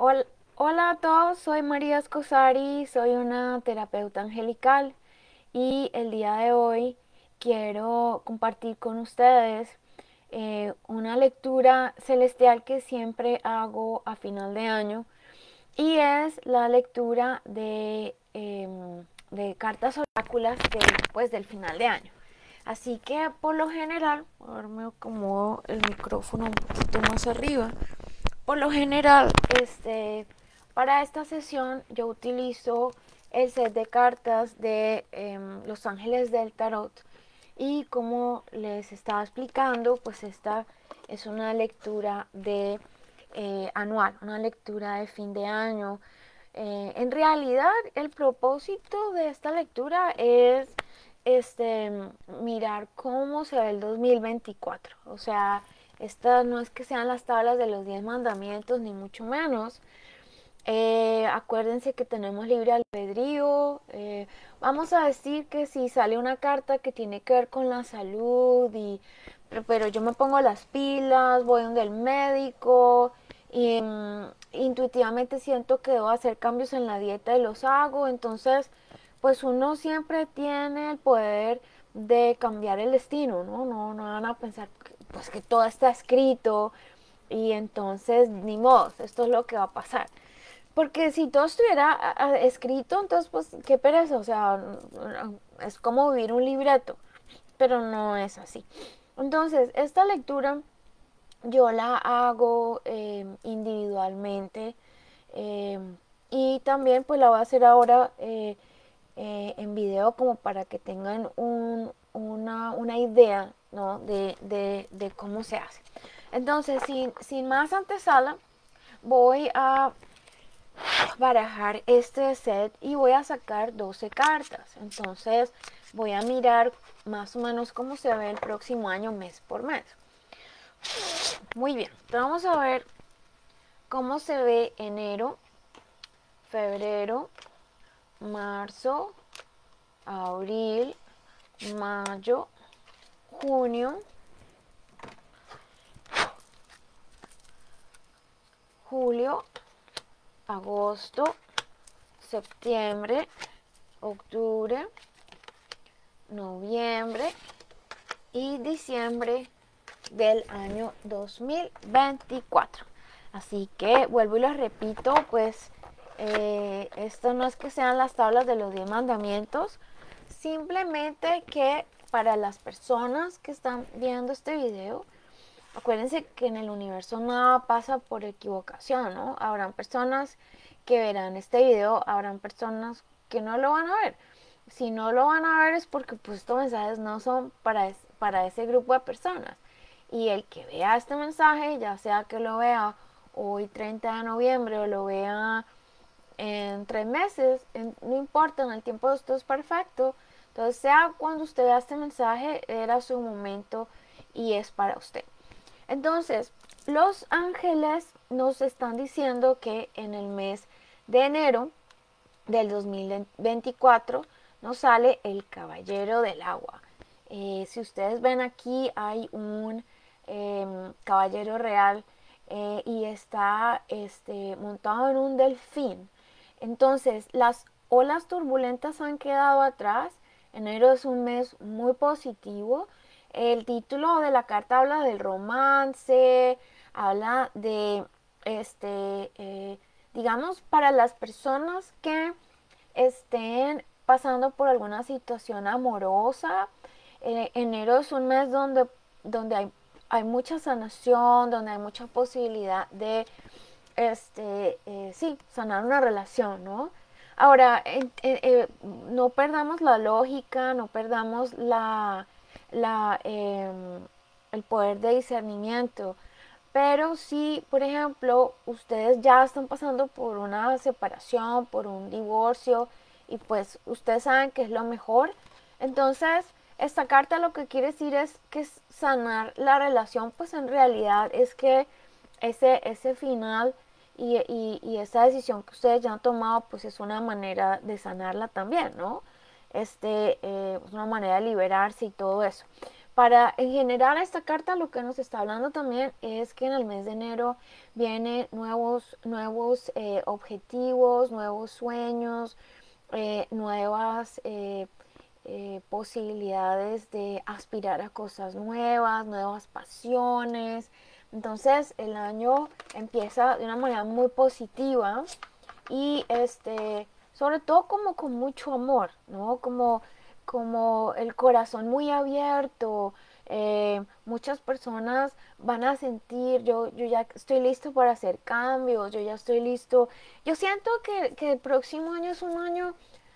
Hola, hola a todos, soy María Escosari, soy una terapeuta angelical y el día de hoy quiero compartir con ustedes una lectura celestial que siempre hago a final de año y es la lectura de cartas oráculas del final de año. Así que por lo general, ahora me acomodo el micrófono un poquito más arriba. Por lo general, para esta sesión yo utilizo el set de cartas de Los Ángeles del Tarot y como les estaba explicando, pues esta es una lectura de anual, una lectura de fin de año. En realidad, el propósito de esta lectura es este, mirar cómo se ve el 2024. O sea, estas no es que sean las tablas de los 10 mandamientos, ni mucho menos. Acuérdense que tenemos libre albedrío. Vamos a decir que si sale una carta que tiene que ver con la salud, pero yo me pongo las pilas, voy donde el médico y intuitivamente siento que debo hacer cambios en la dieta y los hago. Entonces, pues uno siempre tiene el poder de cambiar el destino, ¿no? No van a pensar pues que todo está escrito y entonces ni modo, esto es lo que va a pasar. Porque si todo estuviera escrito, entonces pues qué pereza, o sea, es como vivir un libreto, pero no es así. Entonces, esta lectura yo la hago individualmente eh, y también pues la voy a hacer ahora en video como para que tengan una idea, ¿no? de cómo se hace. Entonces, sin más antesala, voy a barajar este set y voy a sacar 12 cartas. Entonces voy a mirar más o menos cómo se ve el próximo año mes por mes. Muy bien, entonces vamos a ver cómo se ve enero, febrero, marzo, abril, mayo, junio, julio, agosto, septiembre, octubre, noviembre y diciembre del año 2024. Así que vuelvo y les repito, pues esto no es que sean las tablas de los 10 mandamientos, simplemente que para las personas que están viendo este video, acuérdense que en el universo nada pasa por equivocación, ¿no? Habrán personas que verán este video, habrán personas que no lo van a ver. Si no lo van a ver es porque pues estos mensajes no son para ese grupo de personas. Y el que vea este mensaje, ya sea que lo vea hoy 30 de noviembre o lo vea en 3 meses, no importa, en el tiempo de esto es perfecto. Entonces, sea cuando usted vea este mensaje, era su momento y es para usted. Entonces, los ángeles nos están diciendo que en el mes de enero del 2024 nos sale el caballero del agua. Si ustedes ven aquí hay un caballero real y está montado en un delfín. Entonces las olas turbulentas han quedado atrás. Enero es un mes muy positivo. El título de la carta habla del romance, habla de digamos, para las personas que estén pasando por alguna situación amorosa. Enero es un mes donde hay mucha sanación, donde hay mucha posibilidad de, sí, sanar una relación, ¿no? Ahora, no perdamos la lógica, no perdamos la, el poder de discernimiento. Pero si, por ejemplo, ustedes ya están pasando por una separación, por un divorcio, y pues ustedes saben que es lo mejor, entonces esta carta lo que quiere decir es que sanar la relación, pues en realidad es que ese final y esa decisión que ustedes ya han tomado, pues es una manera de sanarla también, ¿no? Es una manera de liberarse y todo eso. para en general esta carta lo que nos está hablando también es que en el mes de enero vienen nuevos objetivos, nuevos sueños, nuevas posibilidades de aspirar a cosas nuevas, nuevas pasiones. Entonces el año empieza de una manera muy positiva y sobre todo como con mucho amor, ¿no? Como el corazón muy abierto. Muchas personas van a sentir, yo ya estoy listo para hacer cambios, yo ya estoy listo. Yo siento que el próximo año es un año,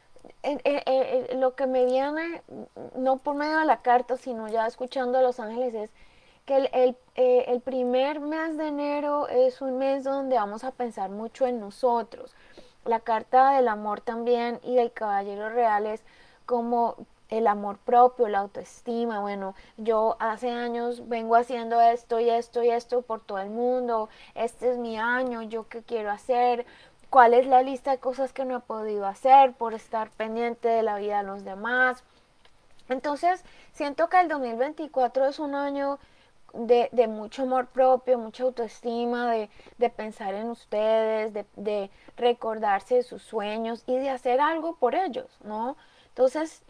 lo que me viene, no por medio de la carta, sino ya escuchando a los ángeles, es que el primer mes de enero es un mes donde vamos a pensar mucho en nosotros. La carta del amor también y del caballero real es como el amor propio, la autoestima. Bueno, yo hace años vengo haciendo esto y esto y esto por todo el mundo. Este es mi año, yo qué quiero hacer, cuál es la lista de cosas que no he podido hacer por estar pendiente de la vida de los demás. Entonces, siento que el 2024 es un año de mucho amor propio, mucha autoestima, de pensar en ustedes, de recordarse de sus sueños y de hacer algo por ellos, ¿no? Entonces,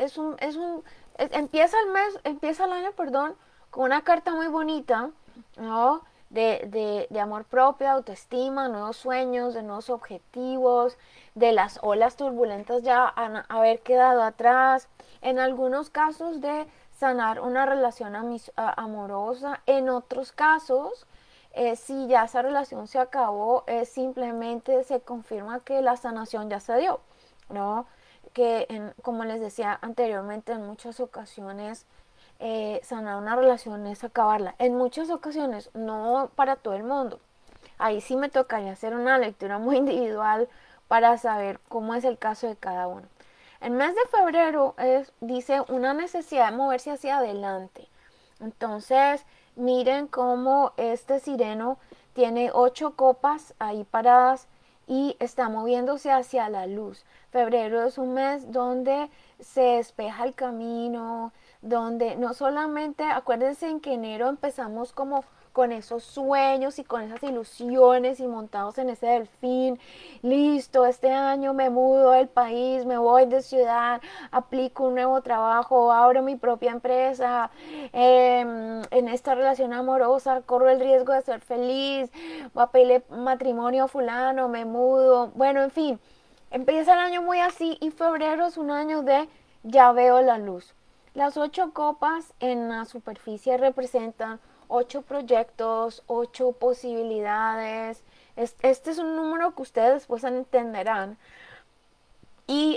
empieza el año, perdón, con una carta muy bonita, ¿no? De amor propio, autoestima, nuevos sueños, de nuevos objetivos, de las olas turbulentas ya haber quedado atrás, en algunos casos de sanar una relación amorosa, en otros casos, si ya esa relación se acabó, simplemente se confirma que la sanación ya se dio, ¿no? Como les decía anteriormente, en muchas ocasiones sanar una relación es acabarla. En muchas ocasiones, no para todo el mundo. Ahí sí me tocaría hacer una lectura muy individual para saber cómo es el caso de cada uno. El mes de febrero dice una necesidad de moverse hacia adelante. Entonces, miren cómo este sireno tiene 8 copas ahí paradas y está moviéndose hacia la luz. Febrero es un mes donde se despeja el camino, donde no solamente, acuérdense en que enero empezamos como con esos sueños y con esas ilusiones y montados en ese delfín, listo, este año me mudo del país, me voy de ciudad, aplico un nuevo trabajo, abro mi propia empresa, en esta relación amorosa corro el riesgo de ser feliz, voy a pedirle matrimonio a fulano, me mudo, bueno, en fin, empieza el año muy así y febrero es un año de ya veo la luz. Las 8 copas en la superficie representan 8 proyectos, 8 posibilidades. Este es un número que ustedes después entenderán. Y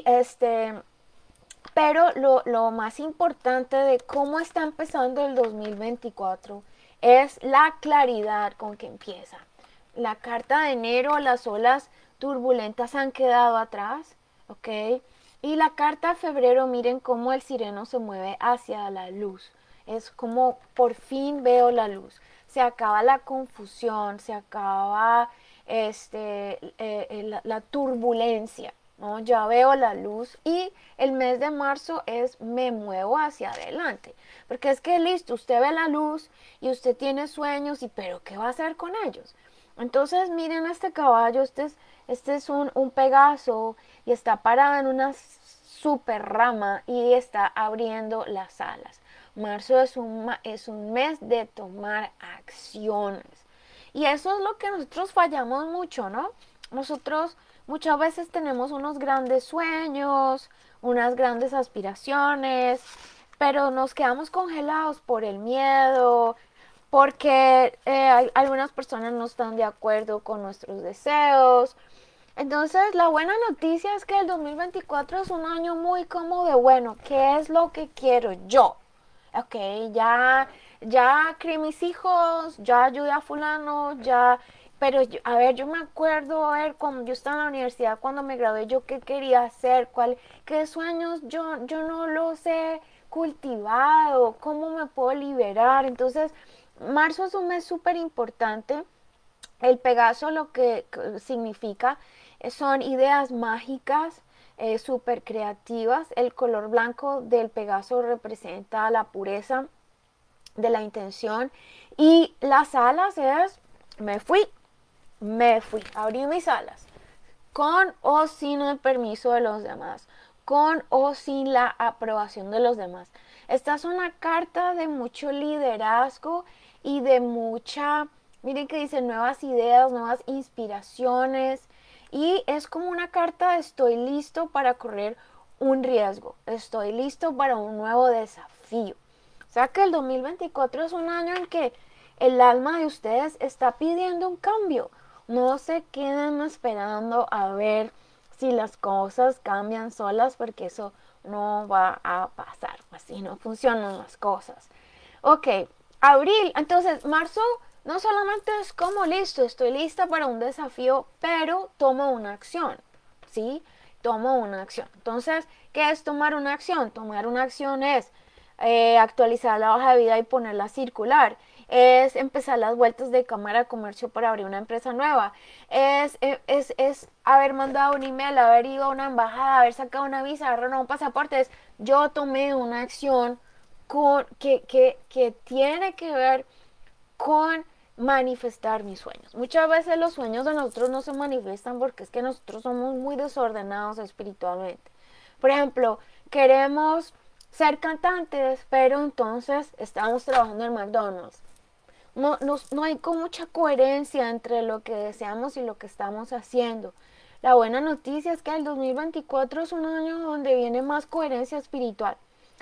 pero lo más importante de cómo está empezando el 2024 es la claridad con que empieza. La carta de enero, las olas turbulentas han quedado atrás, ¿ok? Y la carta de febrero, miren cómo el sireno se mueve hacia la luz. Es como por fin veo la luz. Se acaba la confusión, se acaba la turbulencia, ¿no? Ya veo la luz y el mes de marzo es me muevo hacia adelante. Porque es que listo, usted ve la luz y usted tiene sueños y pero ¿qué va a hacer con ellos? Entonces miren este caballo, este es un Pegaso y está parado en una super rama y está abriendo las alas. Marzo es un mes de tomar acciones. Y eso es lo que nosotros fallamos mucho, ¿no? Nosotros muchas veces tenemos unos grandes sueños, unas grandes aspiraciones, pero nos quedamos congelados por el miedo, porque algunas personas no están de acuerdo con nuestros deseos. Entonces, la buena noticia es que el 2024 es un año muy como de, bueno, ¿qué es lo que quiero yo? Ok, ya crié mis hijos, ya ayudé a fulano, ya... Pero, a ver, yo me acuerdo, a ver, cuando yo estaba en la universidad, cuando me gradué, yo qué quería hacer, qué sueños yo no los he cultivado, cómo me puedo liberar. Entonces, marzo es un mes súper importante. El Pegaso lo que significa son ideas mágicas, súper creativas. El color blanco del Pegaso representa la pureza, de la intención. Y las alas es, me fui, abrí mis alas, con o sin el permiso de los demás, con o sin la aprobación de los demás. Esta es una carta de mucho liderazgo y de mucha, miren que dice nuevas ideas, nuevas inspiraciones, y es como una carta de estoy listo para correr un riesgo, estoy listo para un nuevo desafío. O sea que el 2024 es un año en que el alma de ustedes está pidiendo un cambio. No se queden esperando a ver si las cosas cambian solas, porque eso no va a pasar. Así no funcionan las cosas. Ok, abril. Entonces, marzo no solamente es como listo, estoy lista para un desafío, pero tomo una acción. ¿Sí? Tomo una acción. Entonces, ¿qué es tomar una acción? Tomar una acción es actualizar la hoja de vida y ponerla circular, es empezar las vueltas de Cámara de Comercio para abrir una empresa nueva, es haber mandado un email, haber ido a una embajada, haber sacado una visa, haber renovado un pasaporte. Es, yo tomé una acción que tiene que ver con manifestar mis sueños. Muchas veces los sueños de nosotros no se manifiestan porque es que nosotros somos muy desordenados espiritualmente. Por ejemplo, queremos ser cantantes, pero entonces estamos trabajando en McDonald's. No hay con mucha coherencia entre lo que deseamos y lo que estamos haciendo. La buena noticia es que el 2024 es un año donde viene más coherencia espiritual,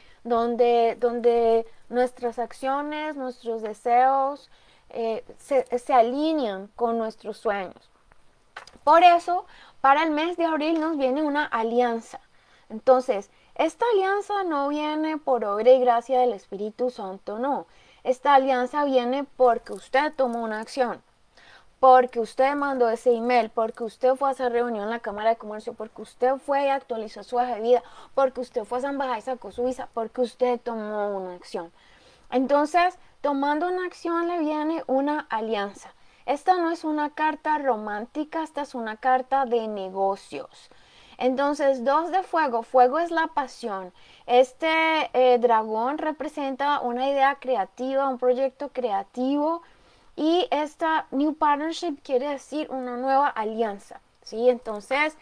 donde nuestras acciones, nuestros deseos se alinean con nuestros sueños. Por eso, para el mes de abril nos viene una alianza. Entonces, esta alianza no viene por obra y gracia del Espíritu Santo, no. Esta alianza viene porque usted tomó una acción, porque usted mandó ese email, porque usted fue a esa reunión en la Cámara de Comercio, porque usted fue y actualizó su hoja de vida, porque usted fue a esa embajada y sacó su visa, porque usted tomó una acción. Entonces, tomando una acción le viene una alianza. Esta no es una carta romántica, esta es una carta de negocios. Entonces, 2 de fuego, fuego es la pasión. Este dragón representa una idea creativa, un proyecto creativo, y esta new partnership quiere decir una nueva alianza, ¿sí? Entonces,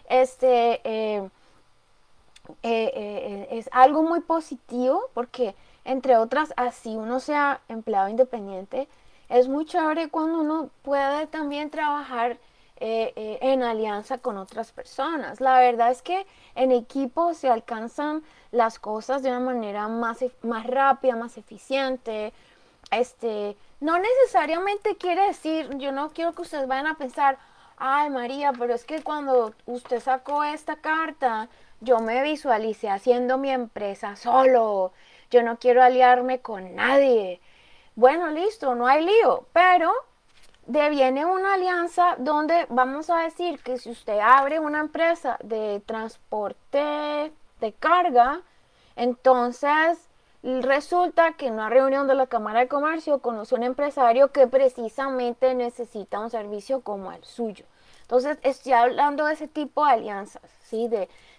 es algo muy positivo porque, entre otras, así uno sea empleado independiente, es muy chévere cuando uno puede también trabajar en alianza con otras personas. La verdad es que en equipo se alcanzan las cosas de una manera más rápida, más eficiente. No necesariamente quiere decir, yo no quiero que ustedes vayan a pensar, ay María, pero es que cuando usted sacó esta carta, yo me visualicé haciendo mi empresa solo, yo no quiero aliarme con nadie. Bueno, listo, no hay lío, pero deviene una alianza donde vamos a decir que si usted abre una empresa de transporte de carga, entonces resulta que en una reunión de la Cámara de Comercio conoce un empresario que precisamente necesita un servicio como el suyo. Entonces estoy hablando de ese tipo de alianzas, ¿sí?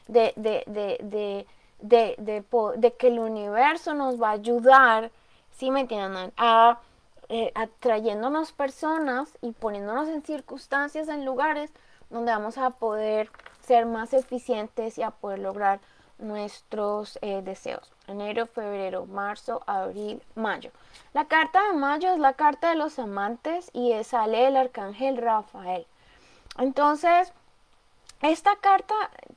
De que el universo nos va a ayudar, ¿sí me entienden? Atrayéndonos personas y poniéndonos en circunstancias, en lugares donde vamos a poder ser más eficientes y a poder lograr nuestros deseos. Enero, febrero, marzo, abril, mayo. La carta de mayo es la carta de los amantes y sale el arcángel Rafael. Entonces, esta carta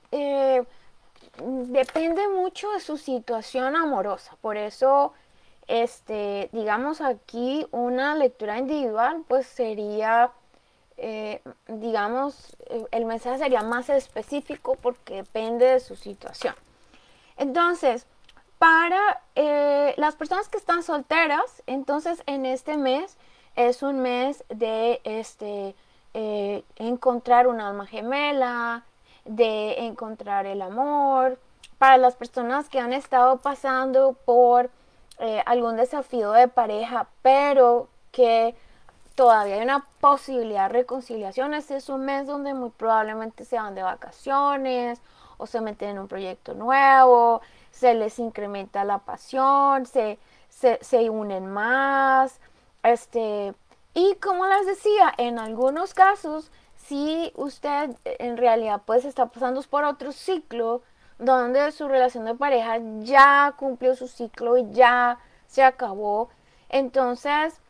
depende mucho de su situación amorosa. Por eso, digamos aquí una lectura individual, pues sería, digamos, el mensaje sería más específico porque depende de su situación. Entonces, para las personas que están solteras, entonces en este mes es un mes de encontrar un alma gemela, de encontrar el amor. Para las personas que han estado pasando por algún desafío de pareja, pero que todavía hay una posibilidad de reconciliación, este es un mes donde muy probablemente se van de vacaciones o se meten en un proyecto nuevo, se les incrementa la pasión, se se unen más, y como les decía, en algunos casos, si usted en realidad pues está pasando por otro ciclo, donde su relación de pareja ya cumplió su ciclo y ya se acabó, entonces,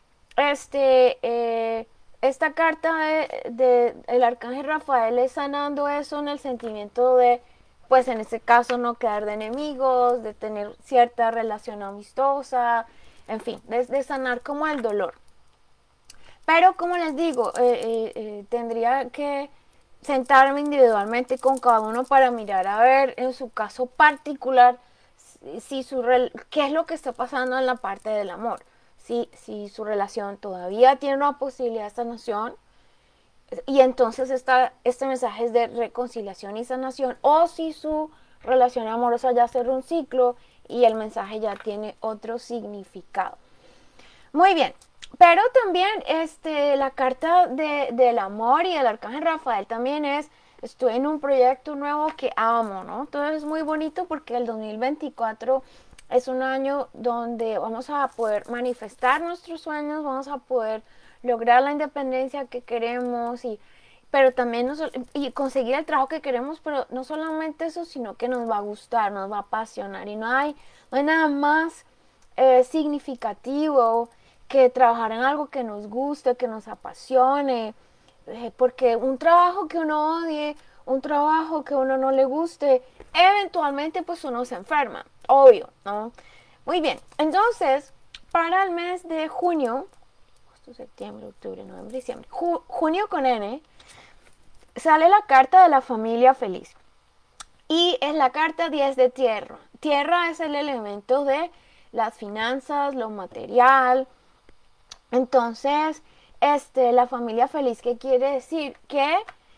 esta carta el arcángel Rafael es sanando eso en el sentimiento de, pues en este caso, no quedar de enemigos, de tener cierta relación amistosa, en fin, de sanar como el dolor. Pero como les digo, tendría que sentarme individualmente con cada uno para mirar a ver en su caso particular si qué es lo que está pasando en la parte del amor. Si su relación todavía tiene una posibilidad de sanación, y entonces este mensaje es de reconciliación y sanación, o si su relación amorosa ya cerró un ciclo y el mensaje ya tiene otro significado. Muy bien, pero también la carta del amor y el arcángel Rafael también estoy en un proyecto nuevo que amo, ¿no? Entonces es muy bonito porque el 2024 es un año donde vamos a poder manifestar nuestros sueños, vamos a poder lograr la independencia que queremos pero también y conseguir el trabajo que queremos, pero no solamente eso, sino que nos va a gustar, nos va a apasionar y no hay nada más significativo que trabajar en algo que nos guste, que nos apasione, porque un trabajo que uno odie, un trabajo que uno no le guste, eventualmente pues uno se enferma, obvio, ¿no? Muy bien, entonces, para el mes de junio, septiembre, octubre, noviembre, diciembre, junio con N, sale la carta de la familia feliz. Y es la carta 10 de tierra. Tierra es el elemento de las finanzas, lo material. Entonces, la familia feliz, ¿qué quiere decir? Que,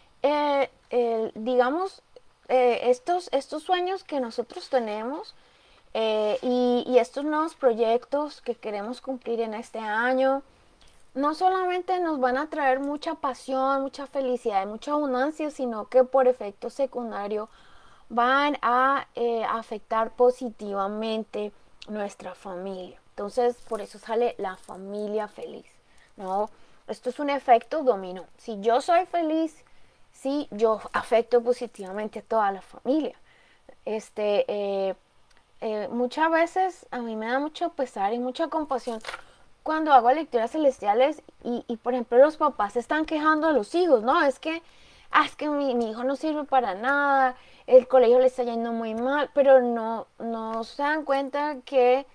digamos, estos sueños que nosotros tenemos y estos nuevos proyectos que queremos cumplir en este año, no solamente nos van a traer mucha pasión, mucha felicidad y mucha abundancia, sino que por efecto secundario van a afectar positivamente nuestra familia. Entonces, por eso sale la familia feliz, ¿no? Esto es un efecto dominó. Si yo soy feliz, sí, yo afecto positivamente a toda la familia. Muchas veces a mí me da mucho pesar y mucha compasión cuando hago lecturas celestiales y por ejemplo los papás se están quejando de los hijos, ¿no? Es que mi hijo no sirve para nada, el colegio le está yendo muy mal, pero no se dan cuenta que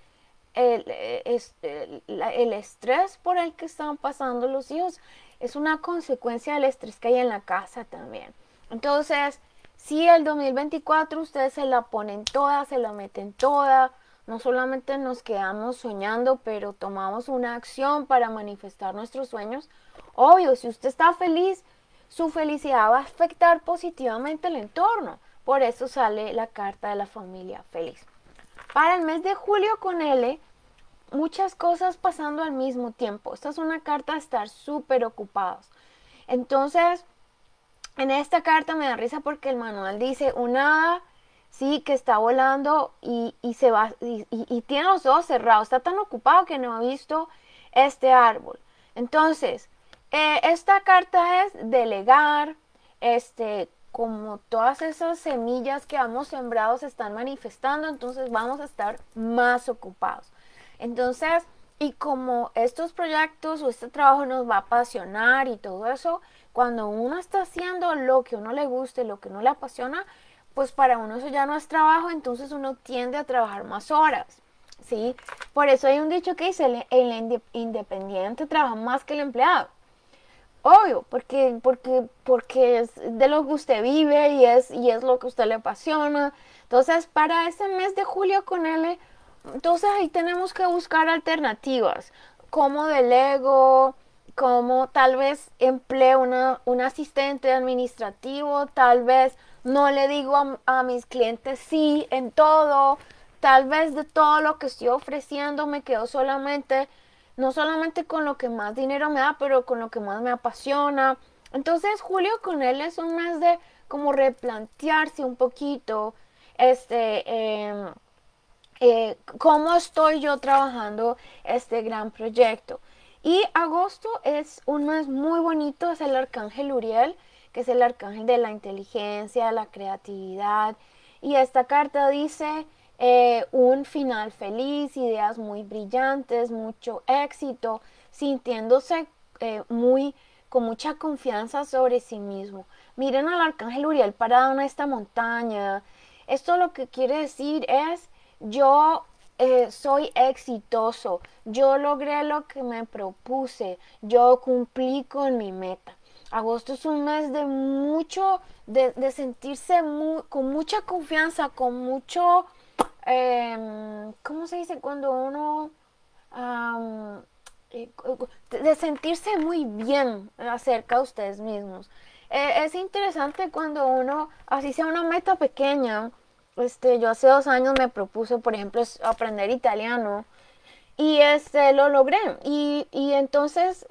el estrés por el que están pasando los hijos es una consecuencia del estrés que hay en la casa también. Entonces, si el 2024 ustedes se la ponen toda, se la meten toda, no solamente nos quedamos soñando, pero tomamos una acción para manifestar nuestros sueños. Obvio, si usted está feliz, su felicidad va a afectar positivamente el entorno. Por eso sale la carta de la familia feliz. Para el mes de julio con L, muchas cosas pasando al mismo tiempo. Esta es una carta de estar súper ocupados. Entonces, en esta carta me da risa porque el manual dice un hada, sí, que está volando y se va y tiene los ojos cerrados. Está tan ocupado que no ha visto este árbol. Entonces, esta carta es delegar, como todas esas semillas que hemos sembrado se están manifestando, entonces vamos a estar más ocupados. Entonces, y como estos proyectos o este trabajo nos va a apasionar y todo eso, cuando uno está haciendo lo que a uno le guste, lo que uno le apasiona, pues para uno eso ya no es trabajo, entonces uno tiende a trabajar más horas, ¿sí? Por eso hay un dicho que dice, el independiente trabaja más que el empleado. Obvio, porque es de lo que usted vive y es lo que a usted le apasiona. Entonces, para ese mes de julio con L, entonces ahí tenemos que buscar alternativas, como delego, como tal vez empleo un asistente administrativo, tal vez no le digo a mis clientes sí en todo, tal vez de todo lo que estoy ofreciendo me quedo solamente, no solamente con lo que más dinero me da, pero con lo que más me apasiona. Entonces julio con él es un mes de como replantearse un poquito, cómo estoy yo trabajando este gran proyecto. Y agosto es un mes muy bonito, es el arcángel Uriel, que es el arcángel de la inteligencia, la creatividad. Y esta carta dice un final feliz, ideas muy brillantes, mucho éxito, sintiéndose con mucha confianza sobre sí mismo. Miren al arcángel Uriel parado en esta montaña. Esto lo que quiere decir es yo soy exitoso, yo logré lo que me propuse, yo cumplí con mi meta. Agosto es un mes de mucho, de sentirse con mucha confianza, con mucho, ¿cómo se dice? Cuando uno, um, de sentirse muy bien acerca de ustedes mismos. Es interesante cuando uno, así sea una meta pequeña, yo hace 2 años me propuse, por ejemplo, aprender italiano y lo logré y entonces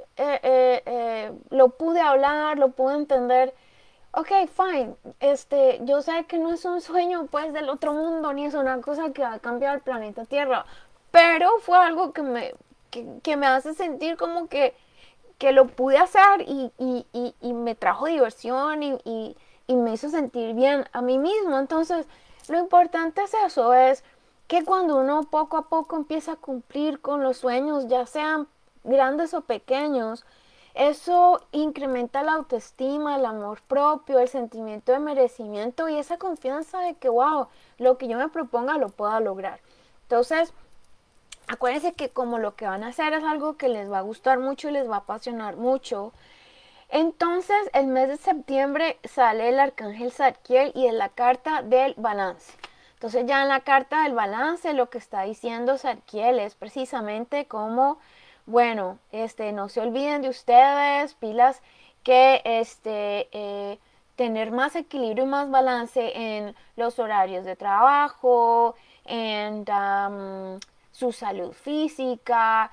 lo pude hablar, lo pude entender. Ok, fine, yo sé que no es un sueño pues del otro mundo ni es una cosa que va a cambiar el planeta Tierra, pero fue algo que me hace sentir como que lo pude hacer y me trajo diversión y me hizo sentir bien a mí mismo. Entonces, lo importante es eso, es que cuando uno poco a poco empieza a cumplir con los sueños, ya sean grandes o pequeños, eso incrementa la autoestima, el amor propio, el sentimiento de merecimiento y esa confianza de que, wow, lo que yo me proponga lo pueda lograr. Entonces, acuérdense que como lo que van a hacer es algo que les va a gustar mucho y les va a apasionar mucho, entonces el mes de septiembre sale el arcángel Zadkiel y es la carta del balance. Entonces ya en la carta del balance lo que está diciendo Zadkiel es precisamente como, bueno, no se olviden de ustedes, pilas, que tener más equilibrio y más balance en los horarios de trabajo, en su salud física,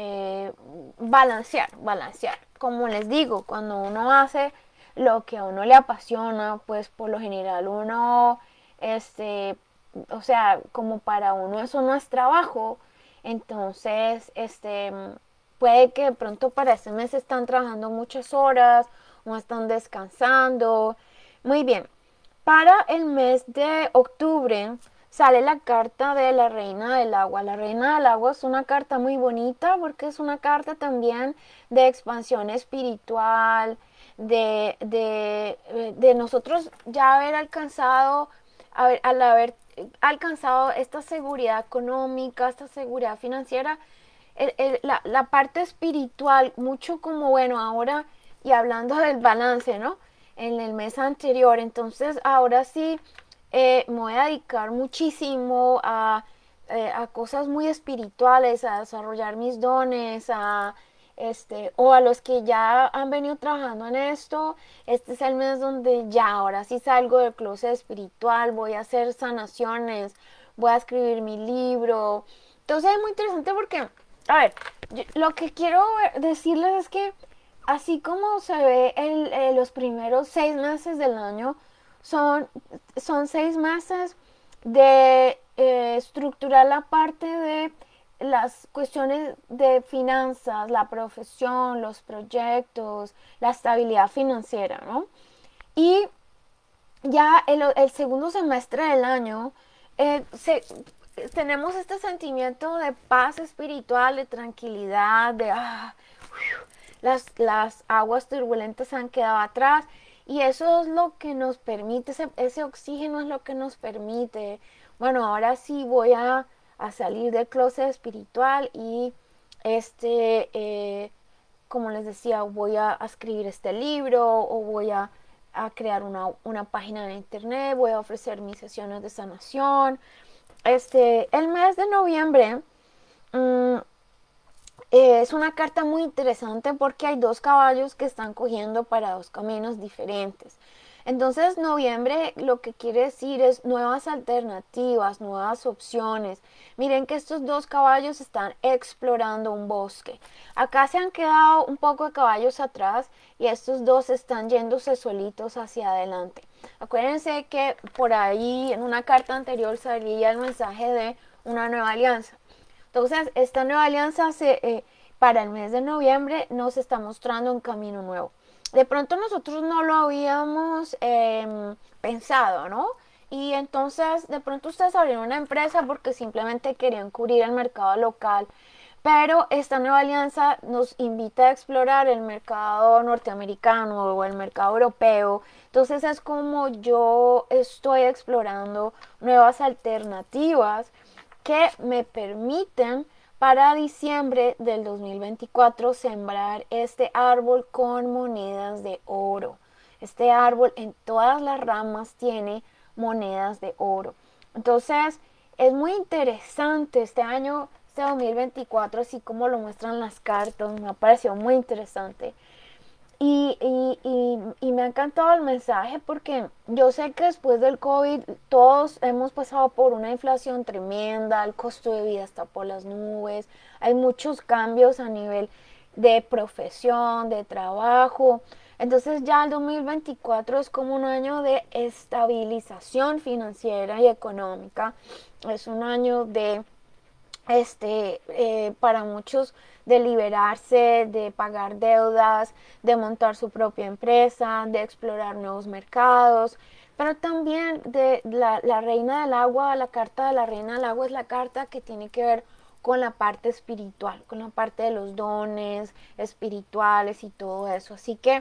balancear. Como les digo, cuando uno hace lo que a uno le apasiona, pues por lo general uno, o sea, como para uno eso no es trabajo, entonces, puede que de pronto para ese mes están trabajando muchas horas o están descansando. Muy bien, para el mes de octubre sale la carta de la reina del agua. La reina del agua es una carta muy bonita porque es una carta también de expansión espiritual, de nosotros ya haber alcanzado, al haber alcanzado esta seguridad económica, esta seguridad financiera, la parte espiritual, mucho como, bueno, ahora, y hablando del balance, ¿no? En el mes anterior, entonces ahora sí me voy a dedicar muchísimo a cosas muy espirituales, a desarrollar mis dones, o a los que ya han venido trabajando en esto, este es el mes donde ya ahora sí salgo del closet espiritual, voy a hacer sanaciones, voy a escribir mi libro. Entonces es muy interesante porque, a ver, lo que quiero decirles es que así como se ve los primeros 6 meses del año, son, son 6 meses de estructurar la parte de las cuestiones de finanzas, la profesión, los proyectos, la estabilidad financiera, ¿no? Y ya el segundo semestre del año tenemos este sentimiento de paz espiritual, de tranquilidad, de las aguas turbulentas han quedado atrás y eso es lo que nos permite, ese oxígeno es lo que nos permite, bueno, ahora sí voy a salir del closet espiritual y como les decía, voy a escribir este libro o voy a crear una página de internet, voy a ofrecer mis sesiones de sanación. El mes de noviembre mmm, es una carta muy interesante porque hay dos caballos que están cogiendo para dos caminos diferentes. Entonces, noviembre lo que quiere decir es nuevas alternativas, nuevas opciones. Miren que estos dos caballos están explorando un bosque. Acá se han quedado un poco de caballos atrás y estos dos están yéndose solitos hacia adelante. Acuérdense que por ahí en una carta anterior salía el mensaje de una nueva alianza. Entonces, esta nueva alianza para el mes de noviembre nos está mostrando un camino nuevo. De pronto nosotros no lo habíamos pensado, ¿no? Y entonces de pronto ustedes abrieron una empresa porque simplemente querían cubrir el mercado local, pero esta nueva alianza nos invita a explorar el mercado norteamericano o el mercado europeo. Entonces es como yo estoy explorando nuevas alternativas que me permiten para diciembre del 2024 sembrar este árbol con monedas de oro. Este árbol en todas las ramas tiene monedas de oro. Entonces es muy interesante este año, este 2024, así como lo muestran las cartas, me ha parecido muy interesante. Y me ha encantado el mensaje porque yo sé que después del COVID todos hemos pasado por una inflación tremenda, el costo de vida está por las nubes, hay muchos cambios a nivel de profesión, de trabajo. Entonces ya el 2024 es como un año de estabilización financiera y económica, es un año de para muchos de liberarse, de pagar deudas, de montar su propia empresa, de explorar nuevos mercados, pero también de la reina del agua, la carta de la reina del agua es la carta que tiene que ver con la parte espiritual, con la parte de los dones espirituales y todo eso. Así que,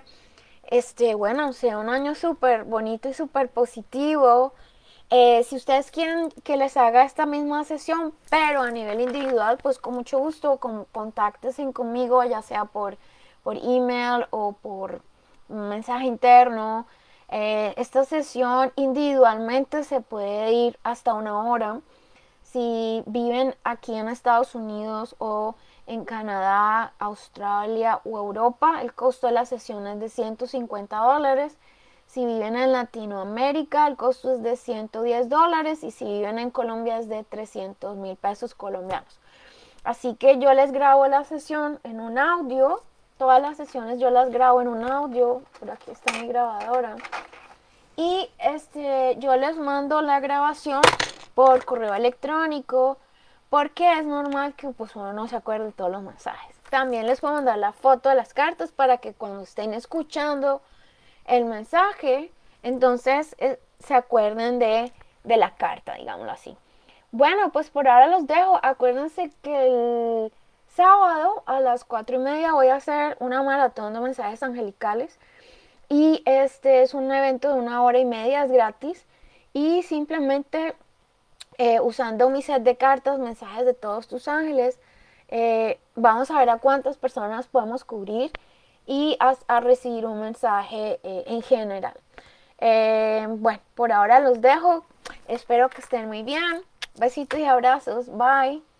bueno, sea un año súper bonito y súper positivo. Si ustedes quieren que les haga esta misma sesión, pero a nivel individual, pues con mucho gusto, contáctense conmigo, ya sea por email o por mensaje interno. Esta sesión individualmente se puede ir hasta una hora. Si viven aquí en Estados Unidos o en Canadá, Australia o Europa, el costo de la sesión es de $150. Si viven en Latinoamérica, el costo es de $110 y si viven en Colombia es de 300.000 pesos colombianos. Así que yo les grabo la sesión en un audio. Todas las sesiones yo las grabo en un audio. Por aquí está mi grabadora. Y yo les mando la grabación por correo electrónico porque es normal que pues uno no se acuerde de todos los mensajes. También les puedo mandar la foto de las cartas para que cuando estén escuchando el mensaje, entonces se acuerden de la carta, digámoslo así. Bueno, pues por ahora los dejo. Acuérdense que el sábado a las 4:30 voy a hacer una maratón de mensajes angelicales. Y este es un evento de 1 hora y media, es gratis. Y simplemente usando mi set de cartas, mensajes de todos tus ángeles, vamos a ver a cuántas personas podemos cubrir y a recibir un mensaje en general. Bueno, por ahora los dejo. Espero que estén muy bien. Besitos y abrazos. Bye.